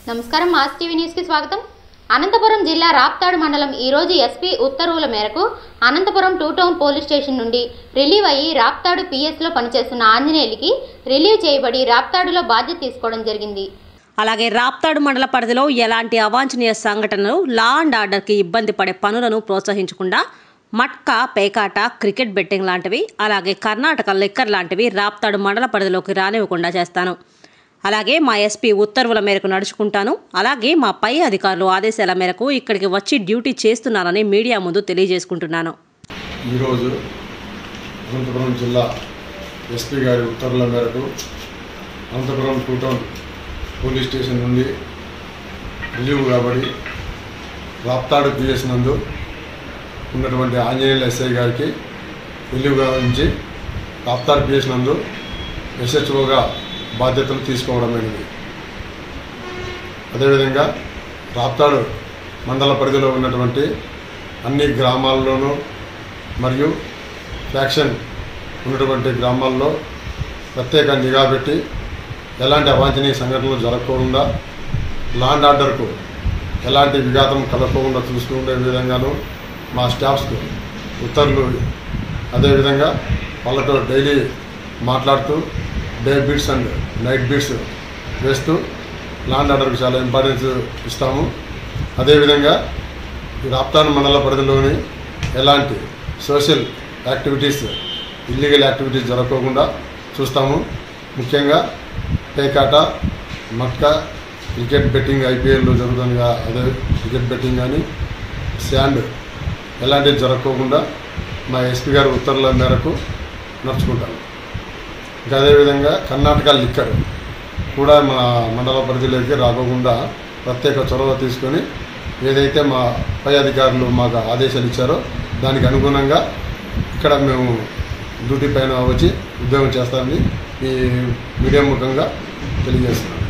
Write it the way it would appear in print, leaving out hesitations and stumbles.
నమస్కారం mass TV news కి స్వాగతం। అనంతపురం జిల్లా రాప్తాడు మండలం ఈ రోజు ఎస్పీ ఉత్తర్వుల మేరకు అనంతపురం 2 టౌన్ పోలీస్ స్టేషన్ నుండి రిలీవ్ అయ్యి రాప్తాడు పిఎస్ లో పనిచేస్తున్న ఆంజనేయులకి రిలీవ్ చేయబడి రాప్తాడులో బాధ్యత తీసుకోవడం జరిగింది। అలాగే రాప్తాడు మండల పరిధిలో ఎలాంటి అవాంఛనీయ సంఘటనలు లా అండ్ ఆర్డర్ కి ఇబ్బంది పడే పనులను ప్రోత్సహించకుండా మట్కా పేకాట క్రికెట్ బెట్టింగ్ లాంటివి అలాగే కర్ణాటక లిక్కర్ లాంటివి రాప్తాడు మండల పరిధిలోకి రానివ్వకుండా చేస్తాను। అలాగే మా ఎస్పీ ఉత్తర్వుల మేరకు నడుచుకుంటాను। అలాగే మా పై అధికారులు ఆదేశాల మేరకు ఇక్కడికి వచ్చి డ్యూటీ చేస్తున్నానని మీడియా ముందు తెలియజేసుకుంటున్నాను। ఈరోజు అనంతపురం జిల్లా ఎస్పీ గారి ఉత్తర్వుల మేరకు అనంతపురం 2 టౌన్ పోలీస్ స్టేషన్ నుండి రిలీవ్ కాబడి రాప్తాడు పిఎస్ నందు ఉన్నటువంటి ఆంజనేయుల ఎస్ఐ గారికి రిలీవ్ గావించి రాప్తాడు పిఎస్ నందు ఎస్హెచ్ఓగా బాధ్యతలు తీసుకోవడమైనది। అదేవిధంగా రాప్తాడు మండల పరిధిలో ఉన్నటువంటి అన్ని గ్రామాల్లోనూ మరియు ఫ్యాక్షన్ ఉన్నటువంటి గ్రామాల్లో ప్రత్యేక నిఘా పెట్టి ఎలాంటి అవాంఛనీయ సంఘటనలు జరగకుండా లా అండ్ ఆర్డర్కు ఎలాంటి విఘాతం కలగకుండా చూసుకునే విధంగాను మా స్టాఫ్స్కు ఉత్తర్వులు అదేవిధంగా వాళ్ళతో డైలీ మాట్లాడుతూ day beats and night beats వేస్తూ లా అండ్ ఆర్డర్కి చాలా ఇంపార్టెన్స్ ఇస్తాము। అదేవిధంగా ఈ రాప్తాడు మండల పరిధిలోని ఎలాంటి సోషల్ యాక్టివిటీస్ ఇల్లీగల్ యాక్టివిటీస్ జరగకుండా చూస్తాము। ముఖ్యంగా పేకాట మట్కా క్రికెట్ బెట్టింగ్ ఐపీఎల్లో జరుగుతుందిగా అదే క్రికెట్ బెట్టింగ్ కానీ శాండ్ ఎలాంటివి జరగకుండా మా ఎస్పీ గారి ఉత్తర్వుల మేరకు నడుచుకుంటాము। ఇంకా అదేవిధంగా కర్ణాటక లిక్కర్ కూడా మా మండల పరిధిలోకి రాకుండా ప్రత్యేక చొరవ తీసుకొని ఏదైతే మా పై అధికారులు మాకు ఆదేశాలు ఇచ్చారో దానికి అనుగుణంగా ఇక్కడ మేము డ్యూటీ పైన వచ్చి ఉద్యోగం చేస్తామని ఈ మీడియా ముఖంగా తెలియజేస్తున్నాం।